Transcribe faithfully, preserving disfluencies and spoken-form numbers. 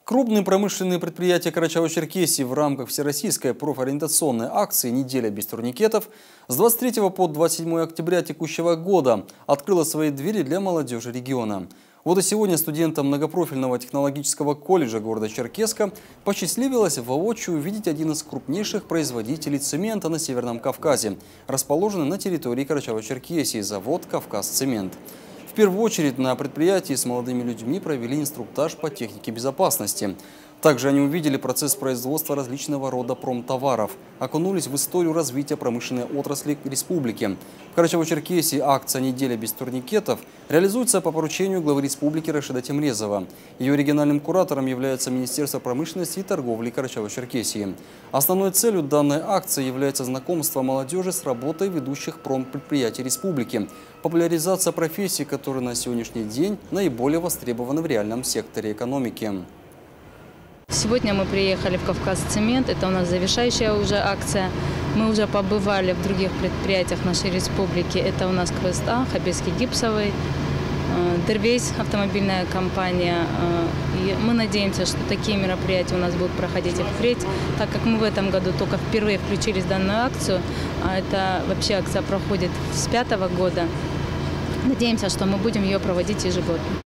Крупные промышленные предприятия Карачаево-Черкесии в рамках всероссийской профориентационной акции «Неделя без турникетов» с двадцать третьего по двадцать седьмое октября текущего года открыла свои двери для молодежи региона. Вот и сегодня студентам многопрофильного технологического колледжа города Черкесска посчастливилось воочию увидеть один из крупнейших производителей цемента на Северном Кавказе, расположенный на территории Карачаево-Черкесии, завод «Кавказцемент». В первую очередь на предприятии с молодыми людьми провели инструктаж по технике безопасности. Также они увидели процесс производства различного рода промтоваров, окунулись в историю развития промышленной отрасли республики. В Карачаево-Черкесии акция «Неделя без турникетов» реализуется по поручению главы республики Рашида Темрезова. Ее региональным куратором является Министерство промышленности и торговли Карачаево-Черкесии. Основной целью данной акции является знакомство молодежи с работой ведущих промпредприятий республики, популяризация профессий, которые на сегодняшний день наиболее востребованы в реальном секторе экономики. Сегодня мы приехали в Кавказцемент, это у нас завершающая уже акция. Мы уже побывали в других предприятиях нашей республики. Это у нас КВСТА, Хабельский гипсовый, Дервейс, автомобильная компания. И мы надеемся, что такие мероприятия у нас будут проходить и впредь, так как мы в этом году только впервые включились в данную акцию, а это вообще акция проходит с пятого года. Надеемся, что мы будем ее проводить ежегодно.